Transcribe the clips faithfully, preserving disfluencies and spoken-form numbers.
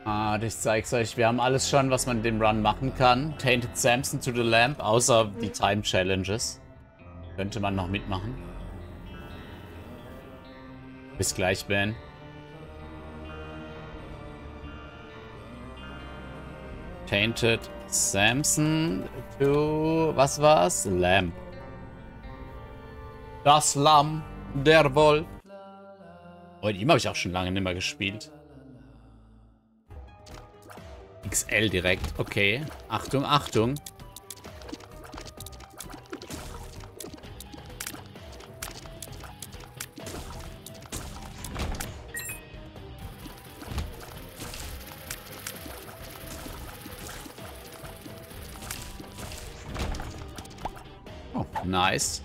Ah, ich zeig's euch. Wir haben alles schon, was man in dem Run machen kann. Tainted Samson to the Lamp, außer die Time Challenges. Könnte man noch mitmachen. Bis gleich, Ben. Tainted Samson to... Was war's? Lamp. Das Lamm, der Wolf. Oh, die habe ich auch schon lange nicht mehr gespielt. X L direkt. Okay. Achtung, Achtung. Oh, nice.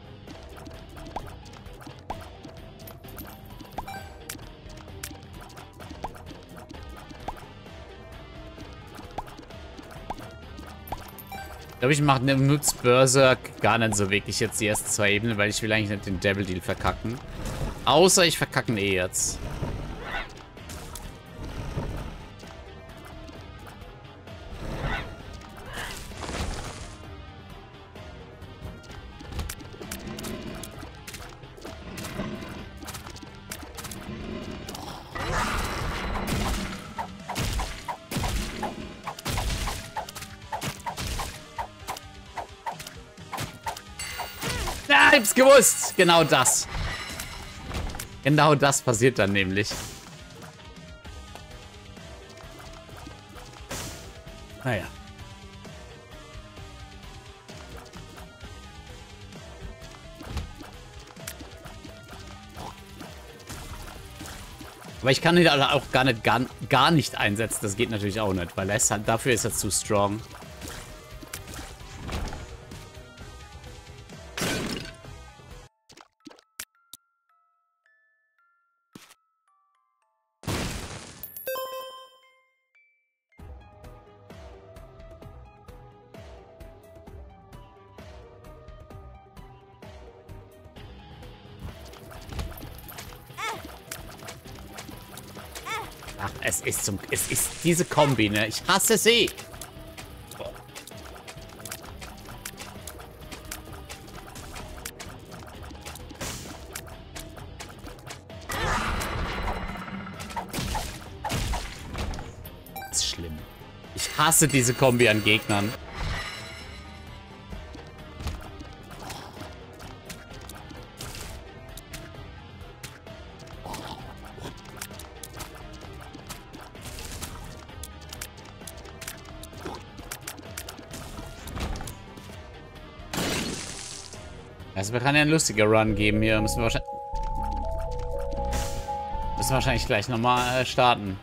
Ich glaube, ich mache den Nutz Berserk gar nicht so wirklich jetzt die ersten zwei Ebenen, weil ich will eigentlich nicht den Devil Deal verkacken. Außer ich verkacke ihn eh jetzt. Ja, ich hab's gewusst. Genau das. Genau das passiert dann nämlich. Naja. Aber ich kann ihn auch gar nicht, gar, gar nicht einsetzen. Das geht natürlich auch nicht, weil er ist halt, dafür ist er zu strong. Ach, es ist zum... Es ist diese Kombi, ne? Ich hasse sie! Boah. Das ist schlimm. Ich hasse diese Kombi an Gegnern. Also wir können ja ein lustiger Run geben hier. Müssen wir wahrscheinlich... Müssen wir wahrscheinlich gleich nochmal äh, starten.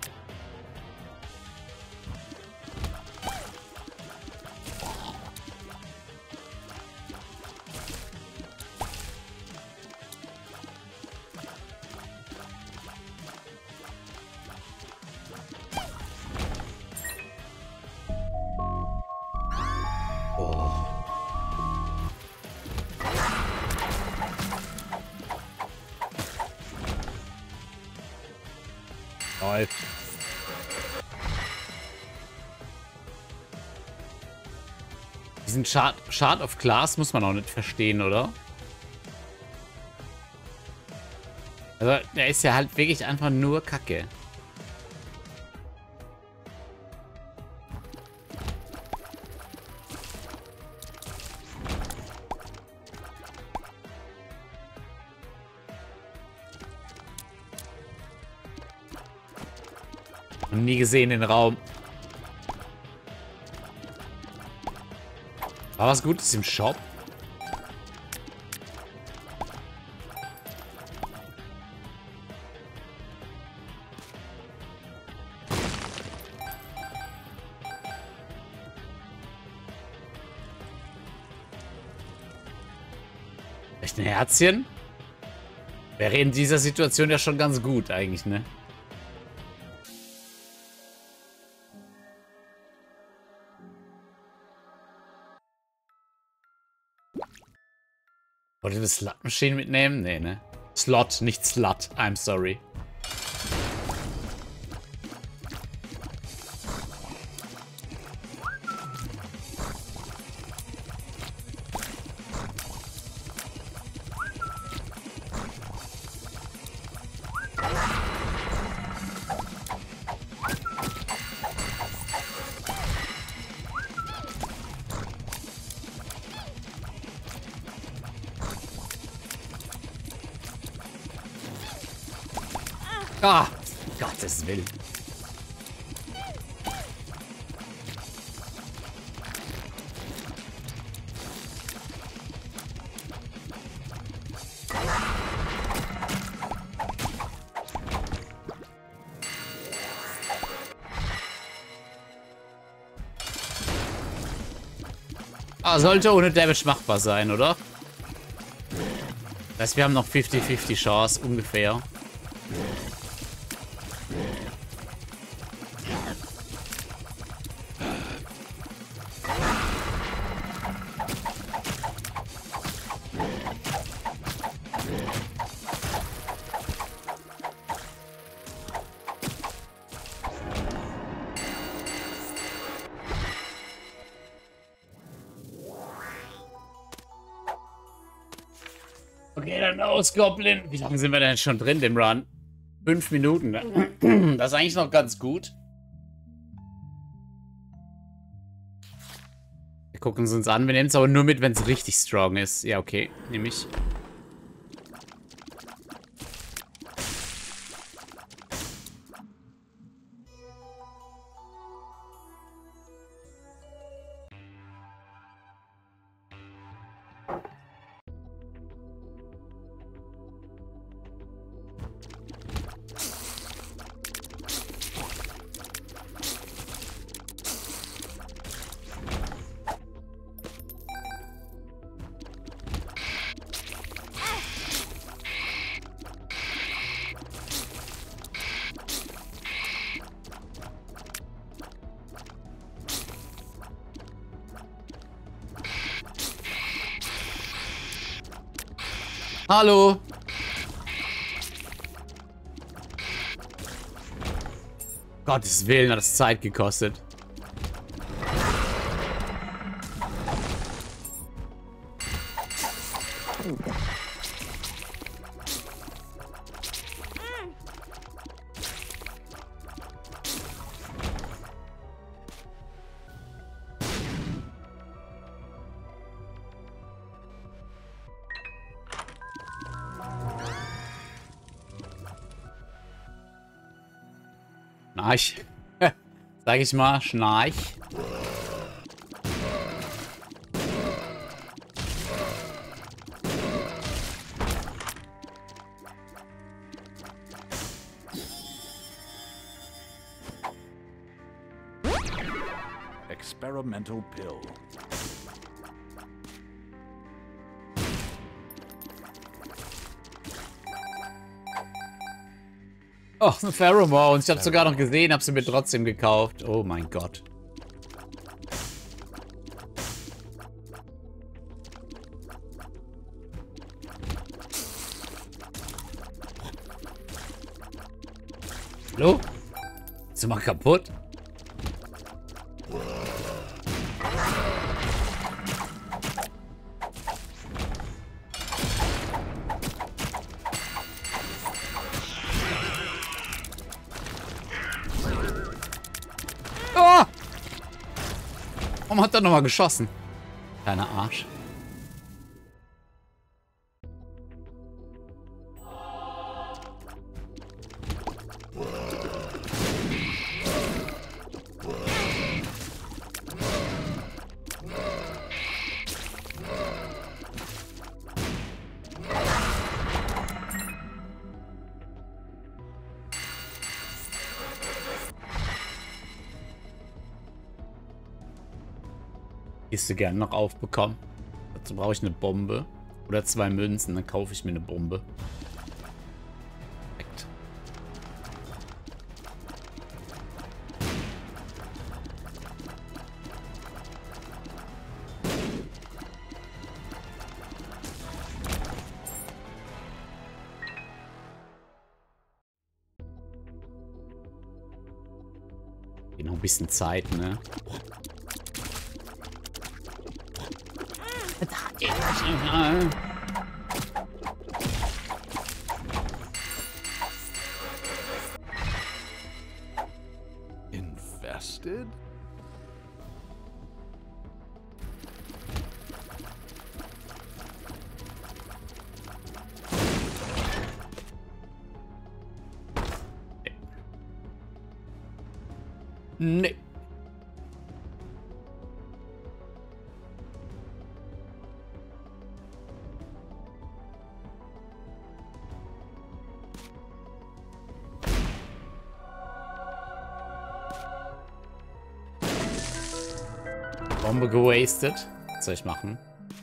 Läuft. Diesen Chart, Chart of Class muss man auch nicht verstehen, oder? Also, der ist ja halt wirklich einfach nur Kacke. Nie gesehen den Raum. War was Gutes im Shop? Echt ein Herzchen? Wäre in dieser Situation ja schon ganz gut eigentlich, ne? Wollt ihr das Slot Machine mitnehmen? Nee, ne? Slot, nicht Slut. I'm sorry. Ah, Gottes Willen. Ah, sollte ohne Damage machbar sein, oder? Das heißt, wir haben noch fünfzig fünfzig Chance, ungefähr. Okay, dann aus, Goblin. Wie lange sind wir denn schon drin, dem Run? Fünf Minuten. Das ist eigentlich noch ganz gut. Wir gucken es uns an. Wir nehmen es aber nur mit, wenn es richtig strong ist. Ja, okay. Nehme ich. Hallo. Gottes Willen, hat das Zeit gekostet. Schnarch. Sag ich mal, Schnarch. Experimental pill. Oh, eine Pheromones. Ich habe sogar noch gesehen, habe sie mir trotzdem gekauft. Oh mein Gott. Hallo? Ist du mal kaputt? Oh! Warum hat er nochmal geschossen? Kleiner Arsch. Kiste gerne noch aufbekommen. Dazu brauche ich eine Bombe. Oder zwei Münzen, dann kaufe ich mir eine Bombe. Perfekt. Noch ein bisschen Zeit, ne? Infested? Nee. Bombe gewastet. Was soll ich machen?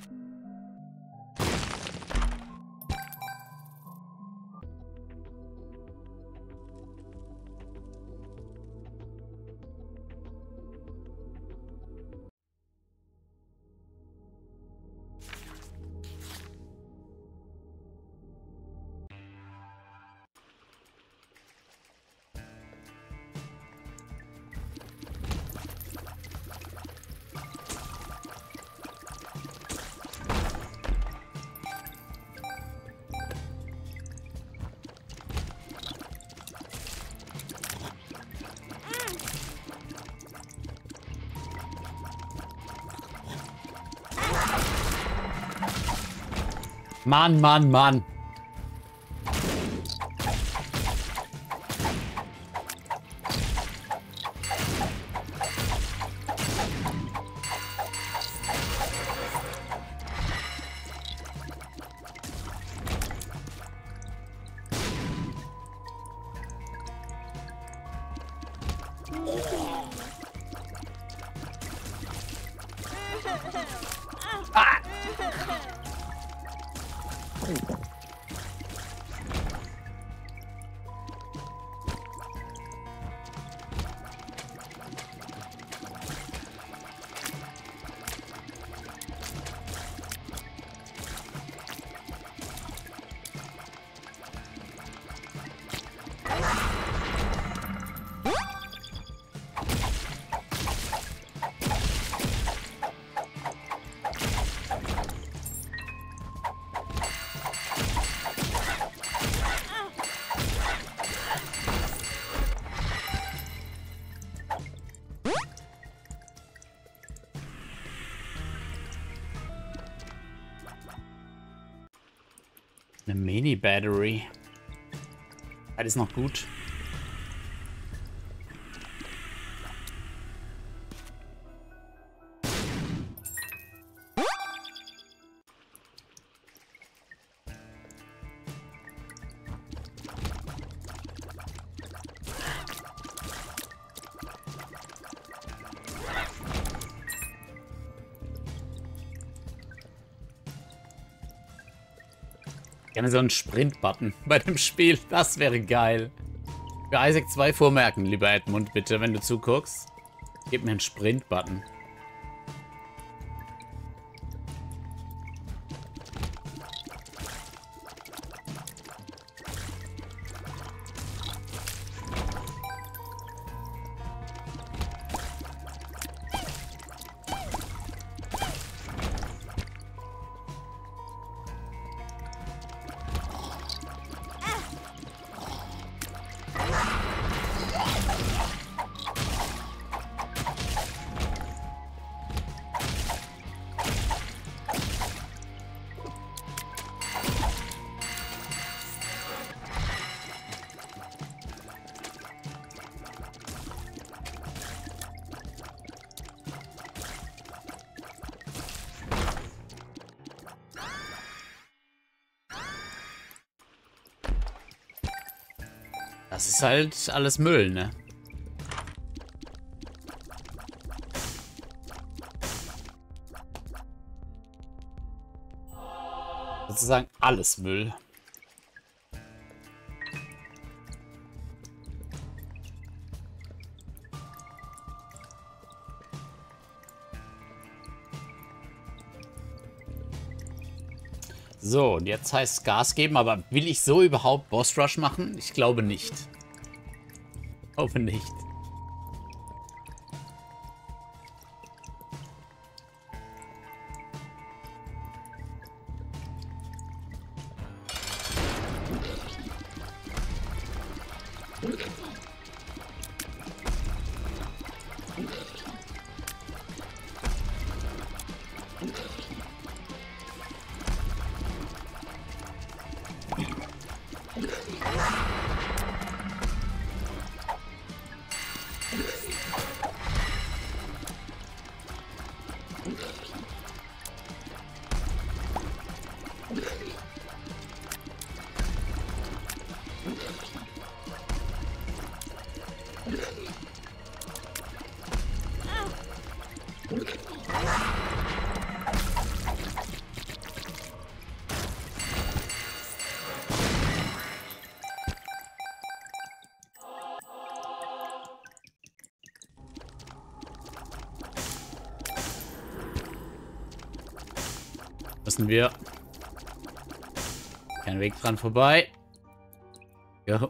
Mann, Mann, Mann. Ah! Eine Mini-Battery. Das ist noch gut. Gerne so einen Sprint-Button bei dem Spiel. Das wäre geil. Für Isaac zwei vormerken, lieber Edmund, bitte, wenn du zuguckst. Gib mir einen Sprint-Button. Das ist halt alles Müll, ne? Sozusagen alles Müll. So, und jetzt heißt es Gas geben, aber will ich so überhaupt Boss Rush machen? Ich glaube nicht. Ich hoffe nicht. Müssen wir. Kein Weg dran vorbei. Jo.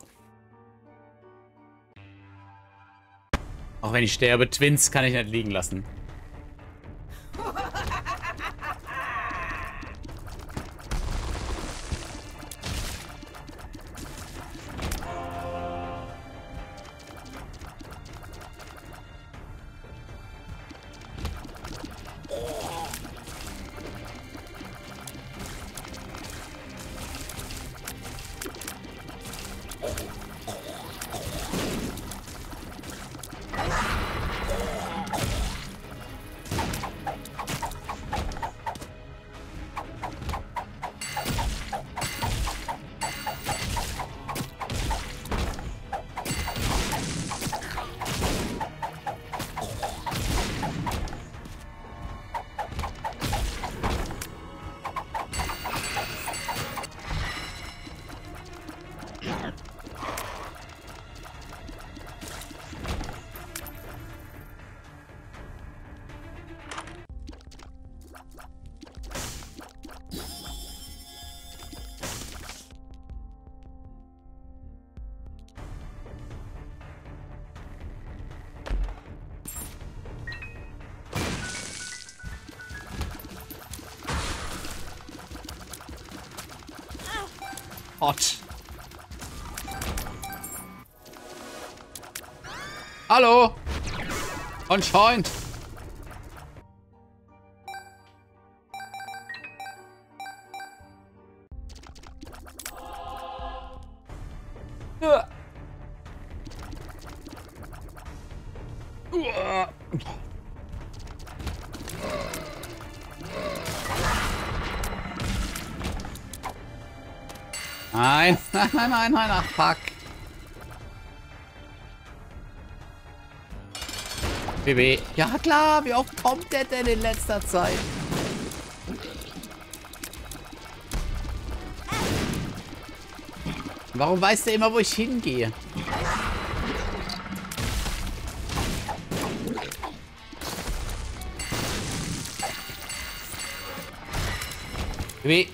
Auch wenn ich sterbe, Twins kann ich nicht liegen lassen. Hot. Hallo. Anscheinend. Ja. Uah. Nein, nein, nein, nein, nein, ach, fuck. B B. Ja klar, wie oft kommt der denn in letzter Zeit? Warum weiß der immer, wo ich hingehe? B B.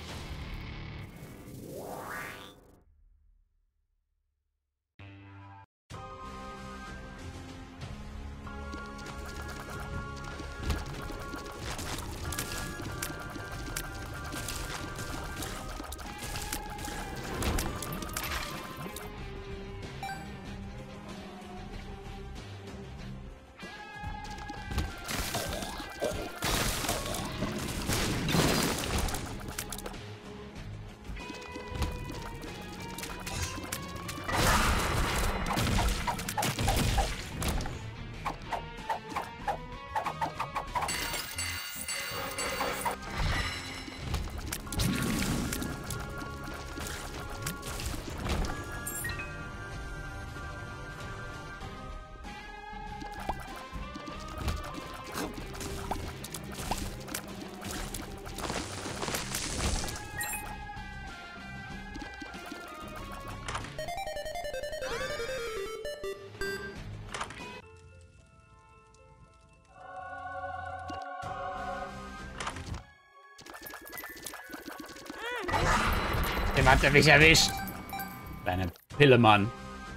Dem hat er mich erwischt. Deine Pillemann.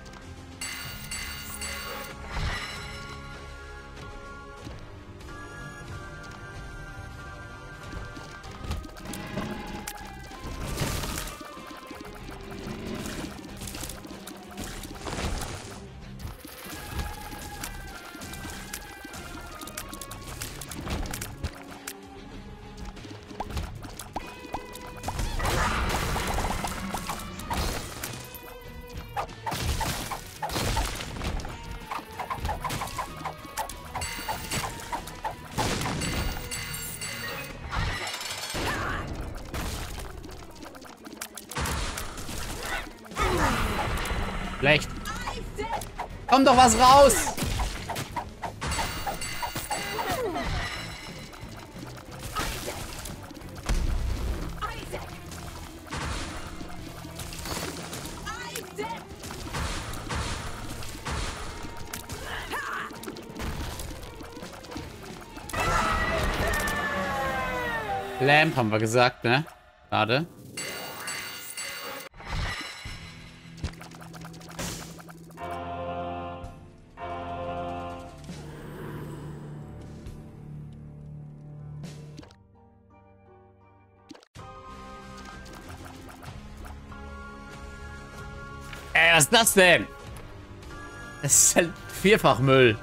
Schlecht. Komm doch was raus! Lamp haben wir gesagt, ne? Schade. Ey, was ist das denn? Das ist halt Vierfachmüll.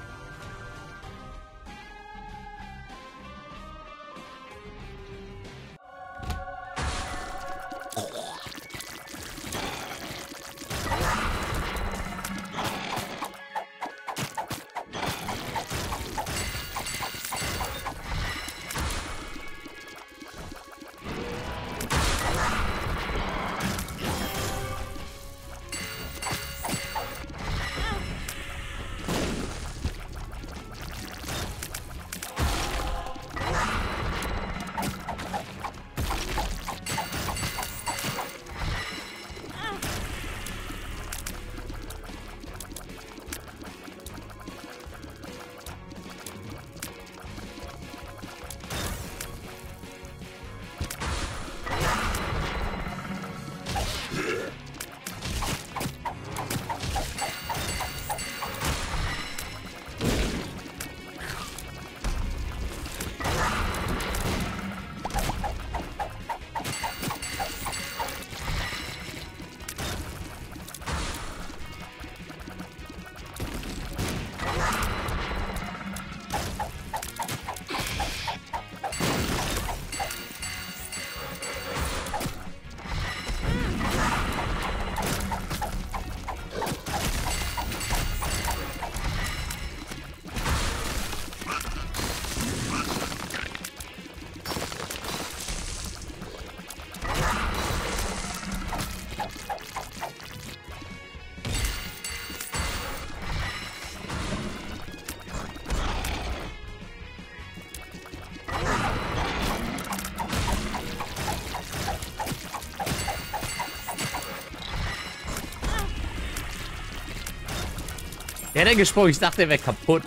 Der hat ja gesprungen. Ich dachte, der wäre kaputt.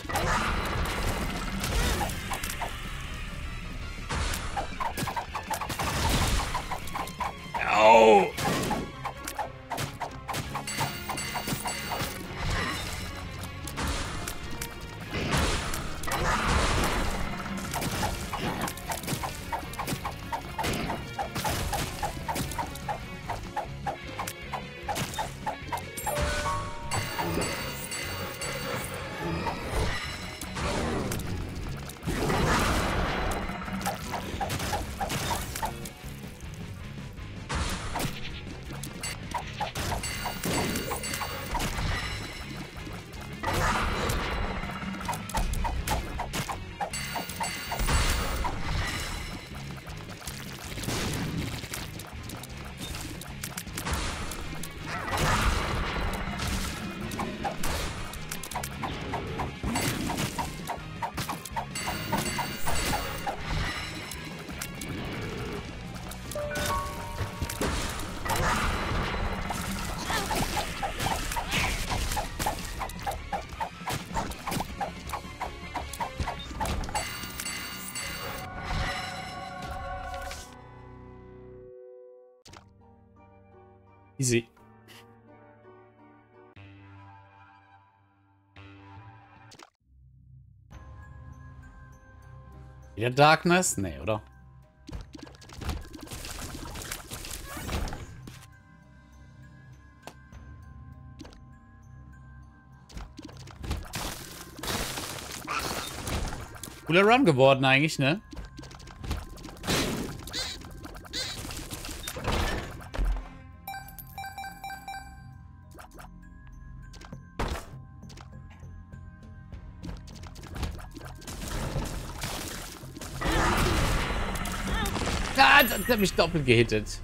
Au! Easy. Wieder Darkness? Nee, oder? Cooler Run geworden eigentlich, ne? Ah, das hat mich doppelt gehittet.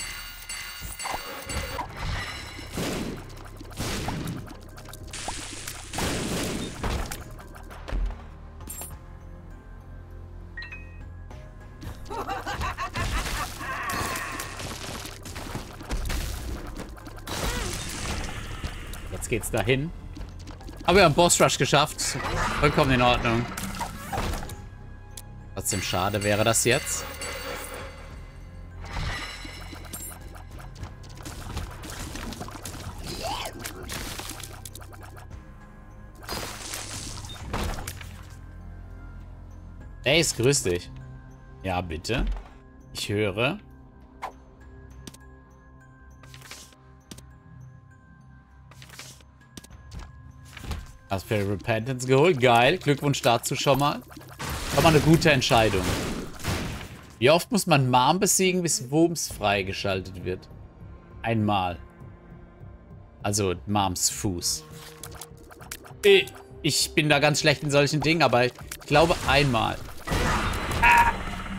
Jetzt geht's dahin. Aber wir haben Boss Rush geschafft. Vollkommen in Ordnung. Trotzdem schade wäre das jetzt. Ace, grüß dich. Ja, bitte. Ich höre. Hast für Repentance geholt. Geil. Glückwunsch dazu schon mal. War mal eine gute Entscheidung. Wie oft muss man Mom besiegen, bis Worms freigeschaltet wird? Einmal. Also Moms Fuß. Ich bin da ganz schlecht in solchen Dingen, aber ich glaube einmal. Ah!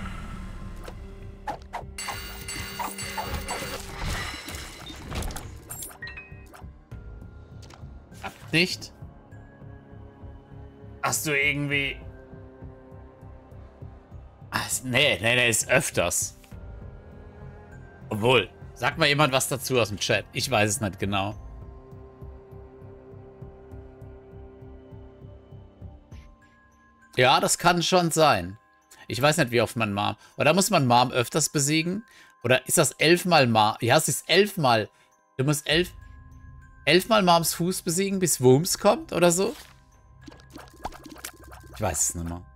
Nicht? Hast du irgendwie... Ach, nee, nee, nee, ist öfters. Obwohl, sag mal jemand was dazu aus dem Chat. Ich weiß es nicht genau. Ja, das kann schon sein. Ich weiß nicht, wie oft man Mom... Oder muss man Mom öfters besiegen? Oder ist das elfmal Mom... Ja, es ist elfmal. Du musst elf... Elfmal Moms Fuß besiegen, bis Worms kommt oder so? Ich weiß es nicht mehr.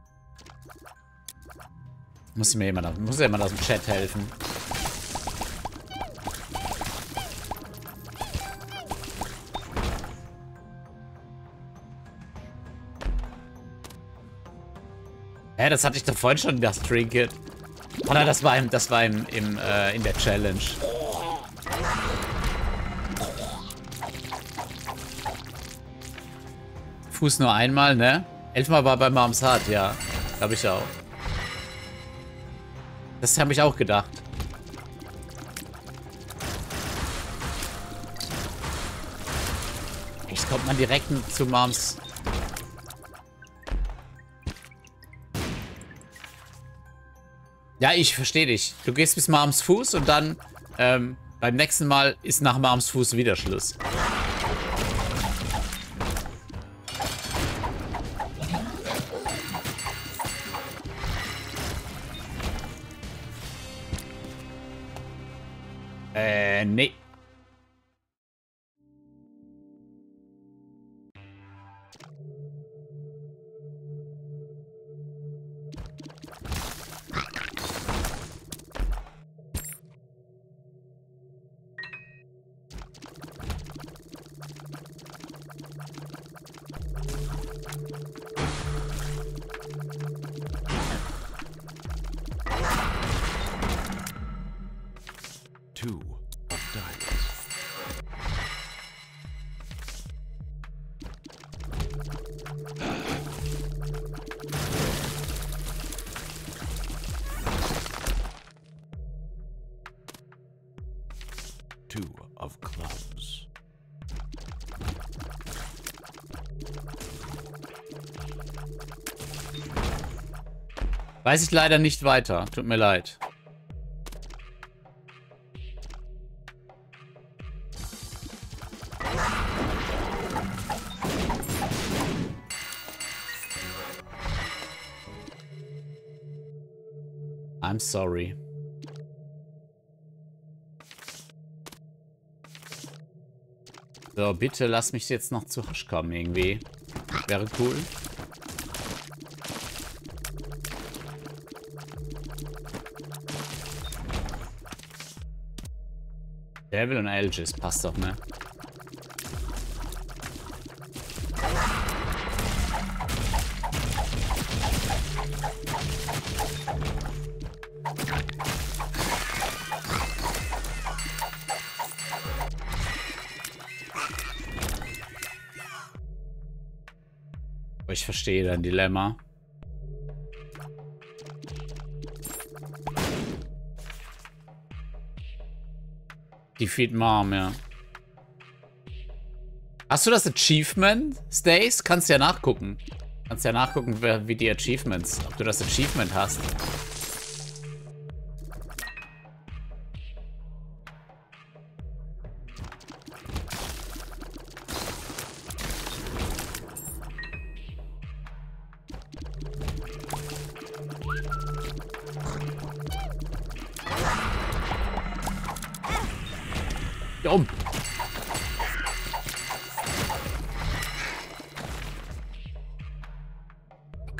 Muss mir jemand, muss jemand aus dem Chat helfen. Hä, das hatte ich doch vorhin schon, das Trinket. Oder das war im, das war im, im äh, in der Challenge. Fuß nur einmal, ne? Elfmal war bei Moms hart, ja. Glaube ich auch. Das habe ich auch gedacht. Jetzt kommt man direkt zu Moms. Ja, ich verstehe dich. Du gehst bis Moms Fuß und dann ähm, beim nächsten Mal ist nach Moms Fuß wieder Schluss. Äh, nee. Two of diamonds. Two of clubs. Weiß ich leider nicht weiter. Tut mir leid. I'm sorry. So, bitte lass mich jetzt noch zu Hasch kommen irgendwie. Wäre cool. Devil und Aegis, passt doch, ne? Ich verstehe dein Dilemma. Defeat Mom, ja. Hast du das Achievement, Stace? Kannst ja nachgucken. Kannst ja nachgucken, wie die Achievements, ob du das Achievement hast. Dumm.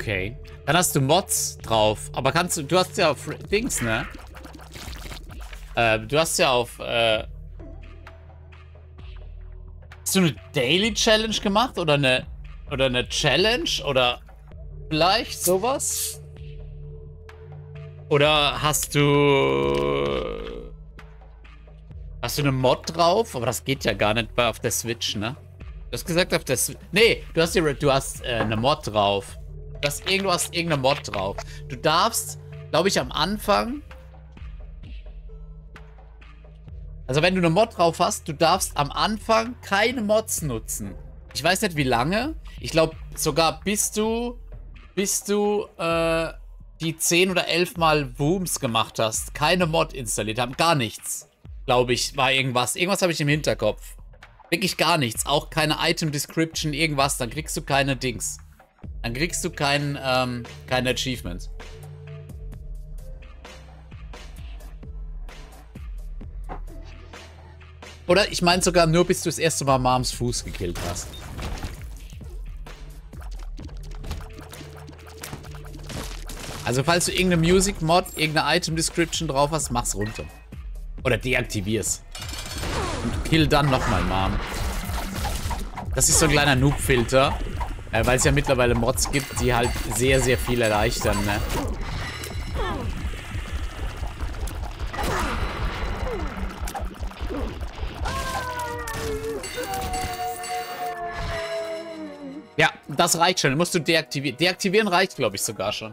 Okay. Dann hast du Mods drauf. Aber kannst du... Du hast ja auf Dings, ne? Äh, du hast ja auf... Äh, hast du eine Daily Challenge gemacht? Oder eine... Oder eine Challenge? Oder vielleicht sowas? Oder hast du... Hast du eine Mod drauf? Aber das geht ja gar nicht bei auf der Switch, ne? Du hast gesagt auf der Switch... Nee, du hast, die, du hast äh, eine Mod drauf. Du hast, irgend, du hast irgendeine Mod drauf. Du darfst, glaube ich, am Anfang... Also wenn du eine Mod drauf hast, du darfst am Anfang keine Mods nutzen. Ich weiß nicht, wie lange. Ich glaube, sogar bis du... Bis du, äh... die zehn oder elf Mal Booms gemacht hast. Keine Mod installiert haben. Gar nichts. Glaube ich, war irgendwas. Irgendwas habe ich im Hinterkopf. Wirklich gar nichts. Auch keine Item Description, irgendwas. Dann kriegst du keine Dings. Dann kriegst du kein, ähm, kein Achievement. Oder ich meine sogar nur, bis du das erste Mal Moms Fuß gekillt hast. Also falls du irgendeine Music Mod, irgendeine Item Description drauf hast, mach's runter. Oder deaktivier's. Und kill dann nochmal Mom. Das ist so ein kleiner Noob-Filter. Äh, weil es ja mittlerweile Mods gibt, die halt sehr, sehr viel erleichtern, ne? Ja, das reicht schon. Den musst du deaktivieren. Deaktivieren reicht, glaube ich, sogar schon.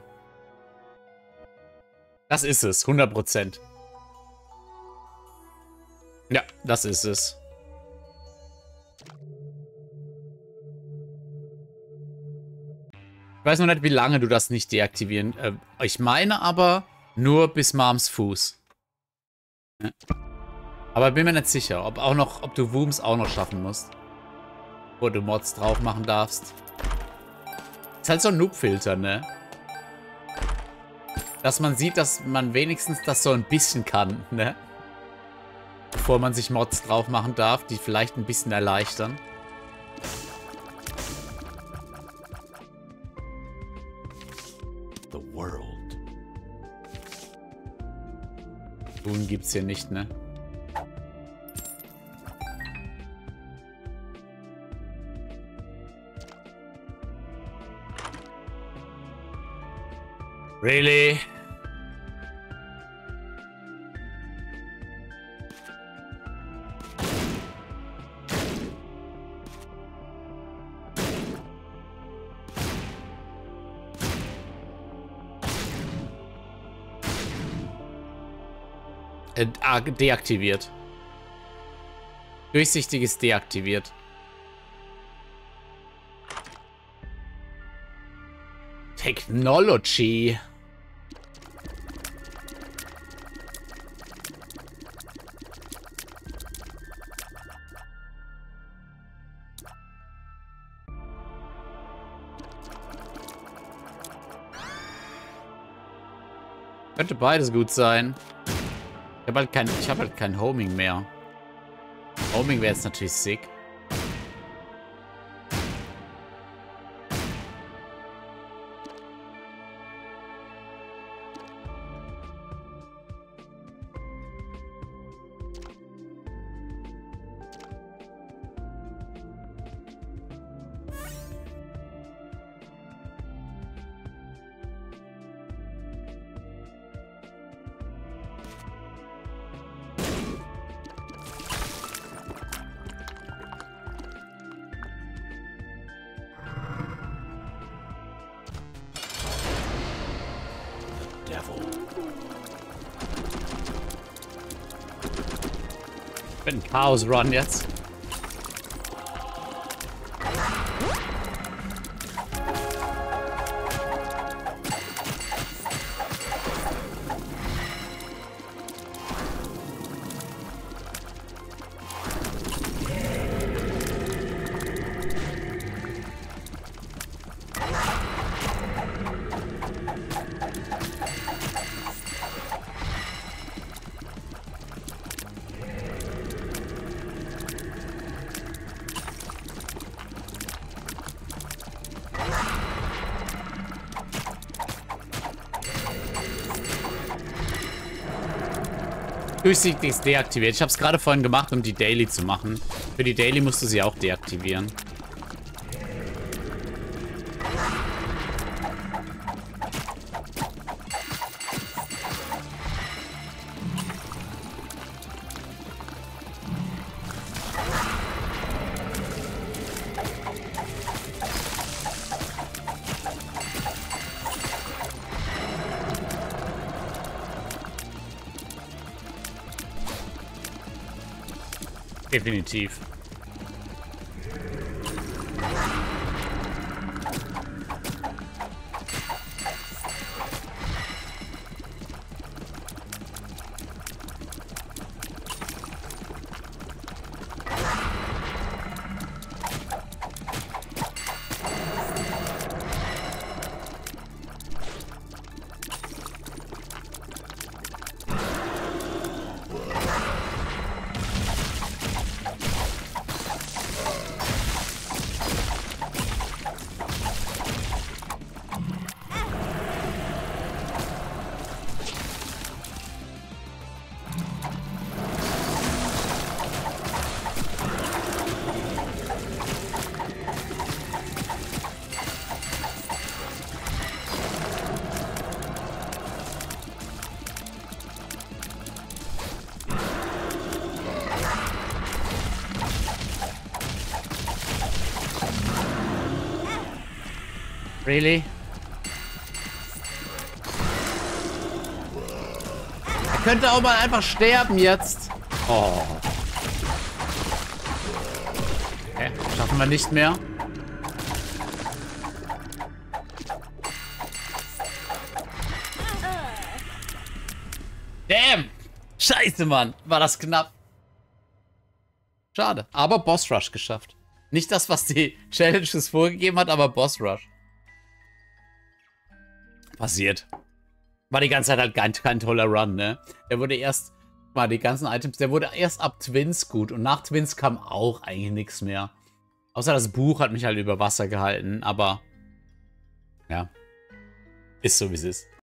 Das ist es. hundert Prozent. Ja, das ist es. Ich weiß noch nicht, wie lange du das nicht deaktivieren. Äh, ich meine aber nur bis Moms Fuß. Ja. Aber bin mir nicht sicher, ob auch noch, ob du Wooms auch noch schaffen musst. Wo du Mods drauf machen darfst. Ist halt so ein Noob-Filter, ne? Dass man sieht, dass man wenigstens das so ein bisschen kann, ne? Bevor man sich Mods drauf machen darf, die vielleicht ein bisschen erleichtern. The world. Tun gibt's hier nicht, ne? Really? Äh, ah, deaktiviert. Durchsichtiges deaktiviert. Technology. Könnte beides gut sein. Ich habe halt kein, ich habe halt kein Homing mehr. Homing wäre jetzt natürlich sick. Ich bin ein Chaos Run jetzt. durchsichtig deaktiviert. Ich habe es gerade vorhin gemacht, um die Daily zu machen. Für die Daily musst du sie auch deaktivieren. Definitiv. Really? Er könnte auch mal einfach sterben jetzt. Oh. Okay, schaffen wir nicht mehr. Damn! Scheiße, Mann. War das knapp. Schade. Aber Boss Rush geschafft. Nicht das, was die Challenges vorgegeben hat, aber Boss Rush. Passiert. War die ganze Zeit halt kein, kein toller Run, ne? Der wurde erst, mal die ganzen Items, der wurde erst ab Twins gut. Und nach Twins kam auch eigentlich nichts mehr. Außer das Buch hat mich halt über Wasser gehalten, aber ja. Ist so, wie es ist.